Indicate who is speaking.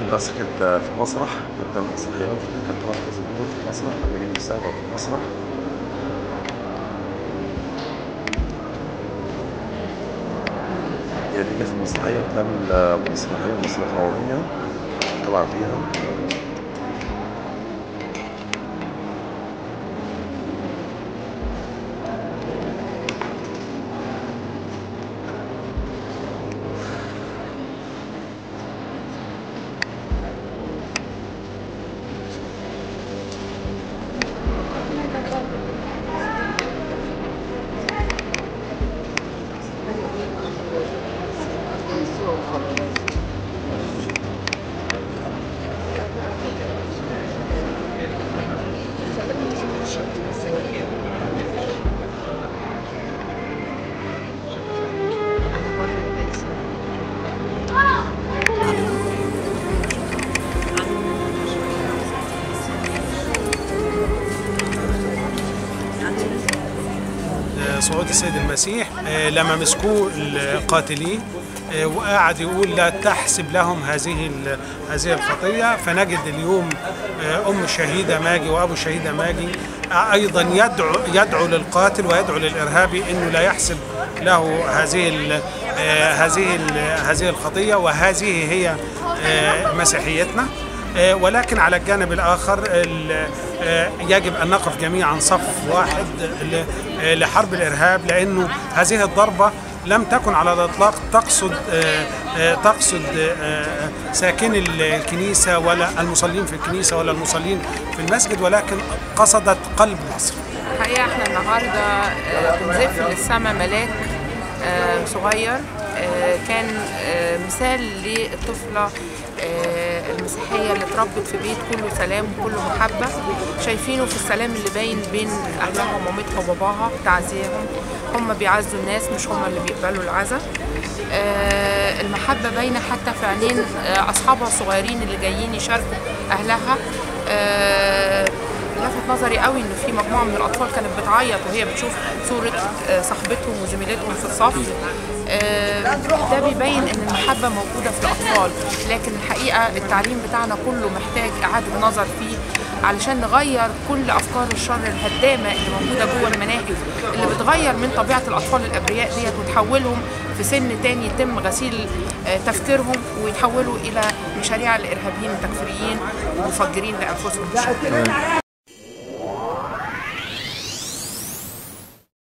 Speaker 1: مسكت في مسرح قدام المسرحيات، كانت مركز الدور في المسرح لما جينا نستعرض في المسرح. هي دي كانت المسرحية بتعمل مسرحية مصر الفرعونية طبعا فيها.
Speaker 2: صعود السيد المسيح لما مسكوه القاتلين وقعد يقول لا تحسب لهم هذه الخطية، فنجد اليوم أم الشهيدة ماجي وأبو الشهيدة ماجي أيضا يدعو للقاتل ويدعو للإرهابي إنه لا يحسب له هذه الخطية، وهذه هي مسيحيتنا. ولكن على الجانب الآخر يجب أن نقف جميعا صف واحد لحرب الإرهاب، لأنه هذه الضربة لم تكن على الإطلاق تقصد ساكني الكنيسة ولا المصلين في الكنيسة ولا المصلين في المسجد، ولكن قصدت قلب مصر.
Speaker 3: الحقيقة احنا النهاردة بنزف للسما ملاك صغير كان مثال للطفلة المسيحية اللي اتربت في بيت كله سلام وكله محبة، شايفينه في السلام اللي باين بين أهلها ومامتها وباباها، تعزيهم، هم بيعزوا الناس مش هم اللي بيقبلوا العزاء. المحبة باينة حتى في عينين أصحابها الصغيرين اللي جايين يشاركوا أهلها. لفت نظري قوي إنه في مجموعة من الأطفال كانت بتعيط وهي بتشوف صورة صاحبتهم وزميلتهم في الصف. ده بيبين ان المحبة موجودة في الأطفال، لكن الحقيقة التعليم بتاعنا كله محتاج إعادة نظر فيه علشان نغير كل أفكار الشر الهدامة اللي موجودة جوه المناهج، اللي بتغير من طبيعة الأطفال الأبرياء ديت وتحولهم في سن تاني يتم غسيل تفكيرهم ويتحولوا إلى مشاريع الإرهابيين التكفيريين ومفجرين لأنفسهم.